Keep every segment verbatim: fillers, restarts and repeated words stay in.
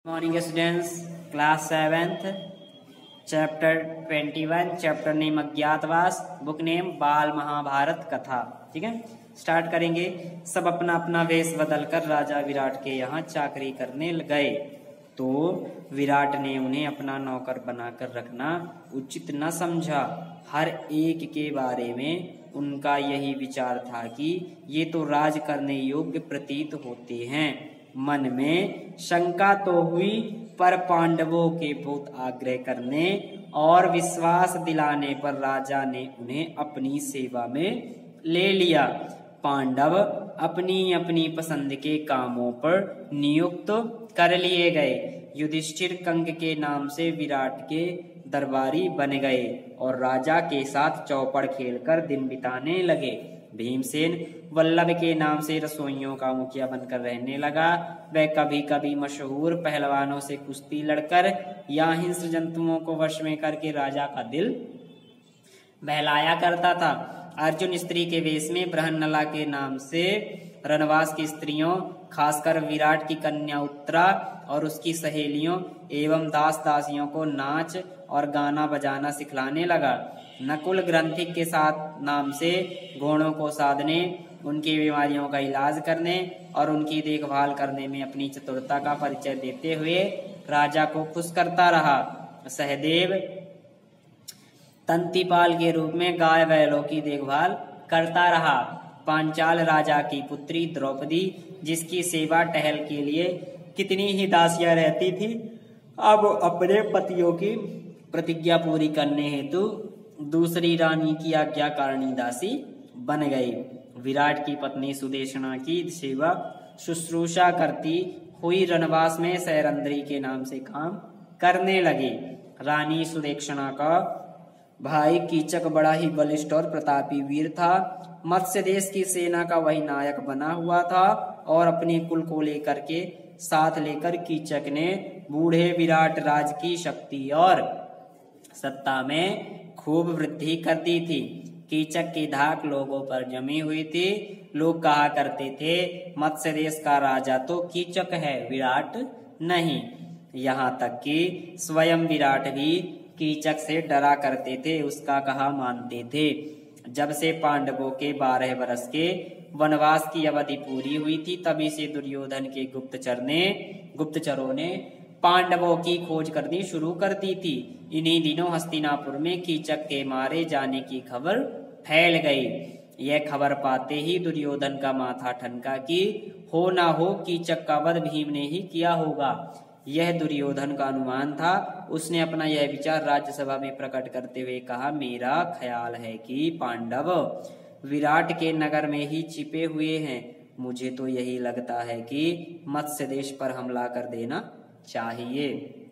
Morning students, class seventh, chapter twenty one, chapter name अज्ञातवास, book name बाल महाभारत कथा। ठीक है, स्टार्ट करेंगे। सब अपना अपना वेश बदलकर राजा विराट के यहाँ चाकरी करने गए तो विराट ने उन्हें अपना नौकर बनाकर रखना उचित न समझा। हर एक के बारे में उनका यही विचार था कि ये तो राज करने योग्य प्रतीत होते हैं। मन में शंका तो हुई, पर पांडवों के बहुत आग्रह करने और विश्वास दिलाने पर राजा ने उन्हें अपनी सेवा में ले लिया। पांडव अपनी अपनी पसंद के कामों पर नियुक्त कर लिए गए। युधिष्ठिर कंक के नाम से विराट के दरबारी बन गए और राजा के साथ चौपड़ खेलकर दिन बिताने लगे। भीमसेन वल्लभ के नाम से रसोइयों का मुखिया बनकर रहने लगा। वह कभी कभी मशहूर पहलवानों से कुश्ती लड़कर या हिंस्र जंतुओं को वश में करके राजा का दिल बहलाया करता था। अर्जुन स्त्री के वेश में बृहन्नला के नाम से रणवास की स्त्रियों, खासकर विराट की कन्या उत्तरा और उसकी सहेलियों एवं दास दासियों को नाच और गाना बजाना सिखलाने लगा। नकुल ग्रंथिक के साथ नाम से घोड़ों को साधने, उनकी बीमारियों का इलाज करने और उनकी देखभाल करने में अपनी चतुरता का परिचय देते हुए राजा को खुश करता रहा। सहदेव तंतिपाल के रूप में गाय बैलों की देखभाल करता रहा। पांचाल राजा की पुत्री द्रौपदी, जिसकी सेवा टहल के लिए कितनी ही दासियां रहती थी, अब अपने पतियों की प्रतिज्ञा पूरी करने हेतु दूसरी रानी की आज्ञाकारिणी दासी बन गई। विराट की पत्नी सुदेशना की सेवा शुश्रूषा करती हुई रणवास में सैरंद्री के नाम से काम करने लगी। रानी सुदेशना का भाई कीचक बड़ा ही बलिष्ठ और प्रतापी वीर था। मत्स्य देश की सेना का वही नायक बना हुआ था और अपने कुल को लेकर के साथ लेकर कीचक ने बूढ़े विराट राज की शक्ति और सत्ता में खूब वृद्धि कर दी थी। कीचक की धाक लोगों पर जमी हुई थी। लोग कहा करते थे, मत्स्य देश का राजा तो कीचक है, विराट नहीं। यहाँ तक कि स्वयं विराट भी कीचक से डरा करते थे, उसका कहा मानते थे। जब से पांडवों के बारह वर्ष के वनवास की अवधि पूरी हुई थी, तभी से दुर्योधन के गुप्तचर ने गुप्तचरों ने पांडवों की खोज करनी शुरू कर दी थी। इन्हीं दिनों हस्तिनापुर में कीचक के मारे जाने की खबर फैल गई। यह खबर पाते ही दुर्योधन का माथा ठनका कि हो ना हो कीचक का वध भीम ने ही किया होगा। यह दुर्योधन का अनुमान था। उसने अपना यह विचार राज्यसभा में प्रकट करते हुए कहा, मेरा ख्याल है कि पांडव विराट के नगर में ही छिपे हुए हैं। मुझे तो यही लगता है कि मत्स्य देश पर हमला कर देना चाहिए।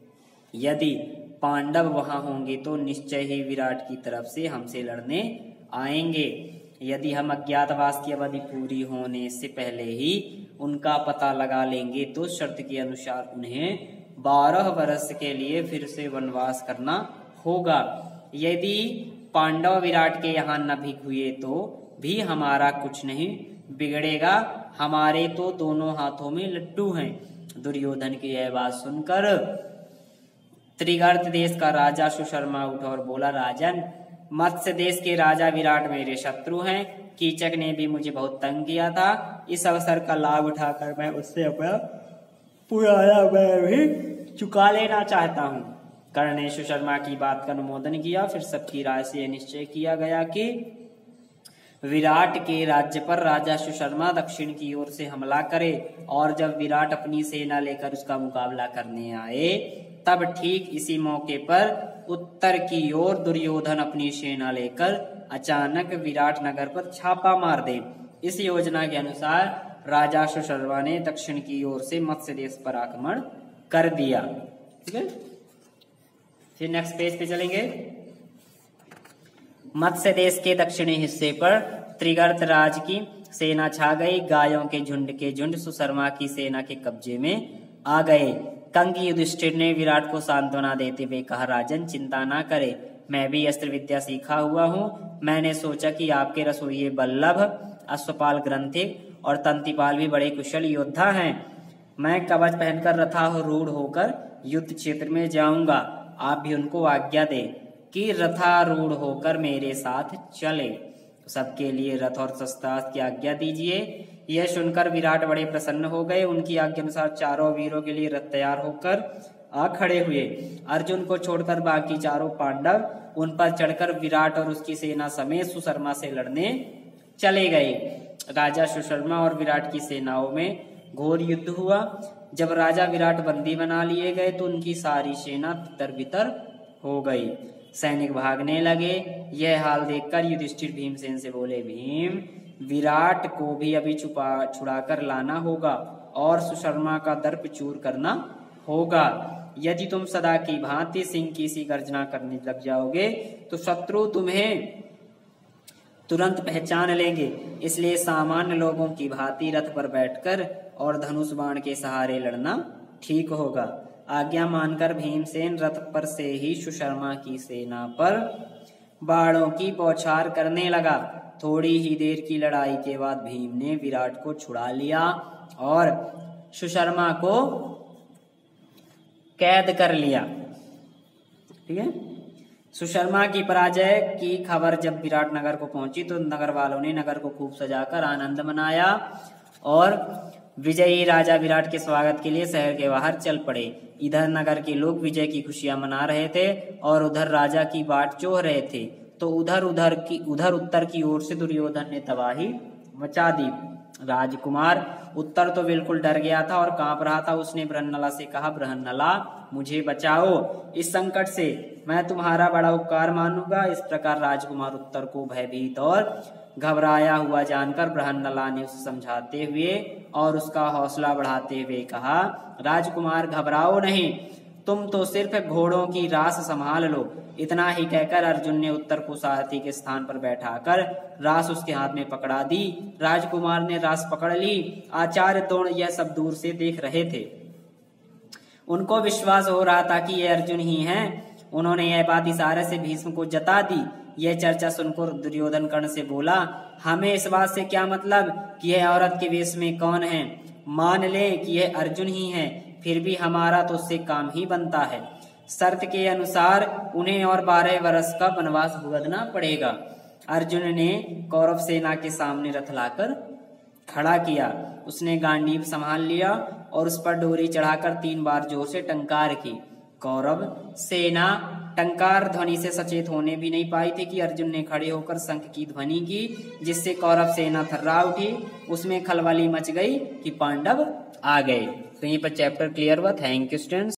यदि पांडव वहां होंगे तो निश्चय ही विराट की तरफ से हमसे लड़ने आएंगे। यदि हम अज्ञातवास की अवधि पूरी होने से पहले ही उनका पता लगा लेंगे तो शर्त के अनुसार उन्हें बारह वर्ष के लिए फिर से वनवास करना होगा। यदि पांडव विराट के यहाँ न भी हुए तो भी हमारा कुछ नहीं बिगड़ेगा, हमारे तो दोनों हाथों में लड्डू हैं। दुर्योधन की यह बात सुनकर त्रिगर्त देश का राजा सुशर्मा उठा और बोला, राजन, मत्स्य देश के राजा विराट मेरे शत्रु हैं। कीचक ने भी मुझे बहुत तंग किया था। इस अवसर का लाभ उठाकर मैं उससे अपना पुराना मैं भी चुका लेना चाहता हूँ। कर्ण ने सुशर्मा की बात का अनुमोदन किया। फिर सबकी राय से यह निश्चय किया गया कि विराट के राज्य पर राजा सुशर्मा दक्षिण की ओर से हमला करे और जब विराट अपनी सेना लेकर उसका मुकाबला करने आए तब ठीक इसी मौके पर उत्तर की ओर दुर्योधन अपनी सेना लेकर अचानक विराट नगर पर छापा मार दे। इस योजना के अनुसार राजा सुशर्मा ने दक्षिण की ओर से मत्स्य देश पर आक्रमण कर दिया। ठीक है, फिर नेक्स्ट पेज पे चलेंगे। मत्स्य देश के दक्षिणी हिस्से पर त्रिगर्त राज की सेना छा गई। गायों के झुंड के झुंड सुशर्मा की सेना के कब्जे में आ गए। कंग युधिष्ठिर ने विराट को सांत्वना देते हुए कहा, राजन, चिंता ना करे, मैं भी अस्त्र विद्या सीखा हुआ हूँ। मैंने सोचा कि आपके रसोइये बल्लभ, अश्वपाल ग्रंथिक और तंतिपाल भी बड़े कुशल योद्धा हैं। मैं कवच पहनकर रथारूढ़ होकर युद्ध क्षेत्र में जाऊंगा। आप भी उनको आज्ञा दे कि रथारूढ़ होकर मेरे साथ चले। सबके लिए रथ और शस्त्रास्त्र की आज्ञा दीजिए। यह सुनकर विराट बड़े प्रसन्न हो गए। उनकी आज्ञा अनुसार चारों वीरों के लिए रथ तैयार होकर आ खड़े हुए। अर्जुन को छोड़कर बाकी चारों पांडव उन पर चढ़कर विराट और उसकी सेना समेत सुशर्मा से लड़ने चले गए। राजा सुशर्मा और विराट की सेनाओं में घोर युद्ध हुआ। जब राजा विराट बंदी बना लिए गए तो उनकी सारी सेना तितर बितर हो गई। सैनिक भागने लगे। यह हाल देखकर युधिष्ठिर भीमसेन से बोले, भीम, विराट को भी अभी छुपा छुड़ाकर लाना होगा और सुशर्मा का दर्प चूर करना होगा। यदि तुम सदा की भांति सिंह की सी गर्जना करने लग जाओगे तो शत्रु तुम्हें तुरंत पहचान लेंगे। इसलिए सामान्य लोगों की भांति रथ पर बैठकर और धनुष बाण के सहारे लड़ना ठीक होगा। आज्ञा मानकर भीमसेन रथ पर से ही सुशर्मा की सेना पर बाणों की बौछार करने लगा। थोड़ी ही देर की लड़ाई के बाद भीम ने विराट को छुड़ा लिया और सुशर्मा को कैद कर लिया। ठीक है। सुशर्मा की पराजय की खबर जब विराट नगर को पहुंची तो नगर वालों ने नगर को खूब सजाकर आनंद मनाया और विजयी राजा विराट के स्वागत के लिए शहर के बाहर चल पड़े। इधर नगर के लोग विजय की खुशियां मना रहे थे और उधर राजा की बाट चोह रहे थे। तो उधर उधर की उधर उत्तर की ओर से दुर्योधन ने तबाही मचा दी। राजकुमार उत्तर तो बिल्कुल डर गया था और कांप रहा था। उसने बृहन्नला से कहा, बृहन्नला, मुझे बचाओ इस संकट से, मैं तुम्हारा बड़ा उपकार मानूंगा। इस प्रकार राजकुमार उत्तर को भयभीत और घबराया हुआ जानकर बृहन्नला ने उसे समझाते हुए और उसका हौसला बढ़ाते हुए कहा, राजकुमार, घबराओ नहीं, तुम तो सिर्फ घोड़ों की रास संभाल लो। इतना ही कहकर अर्जुन ने उत्तर को सारथी के स्थान पर बैठाकर रास उसके हाथ में पकड़ा दी। राजकुमार ने रास पकड़ ली। आचार्य द्रोण यह सब दूर से देख रहे थे। उनको विश्वास हो रहा था कि ये अर्जुन ही हैं। उन्होंने यह बात इशारे से भीष्म को जता दी। यह चर्चा सुनकर दुर्योधन कर्ण से बोला, हमें इस बात से क्या मतलब कि यह औरत के वेश में कौन है। मान ले कि यह अर्जुन ही है, फिर भी हमारा तो उससे काम ही बनता है। शर्त के अनुसार उन्हें और बारह वर्ष का वनवास भुगतना पड़ेगा। अर्जुन ने कौरव सेना के सामने रथ लाकर खड़ा किया। उसने गांडीव संभाल लिया और उस पर डोरी चढ़ाकर तीन बार जोर से टंकार की। कौरव सेना टंकार ध्वनि से सचेत होने भी नहीं पाई थी कि अर्जुन ने खड़े होकर शंख की ध्वनि की, जिससे कौरव सेना थर्रा उठी। उसमें खलबली मच गई कि पांडव आ गए। तो यहीं पर चैप्टर क्लियर हुआ। Thank you students.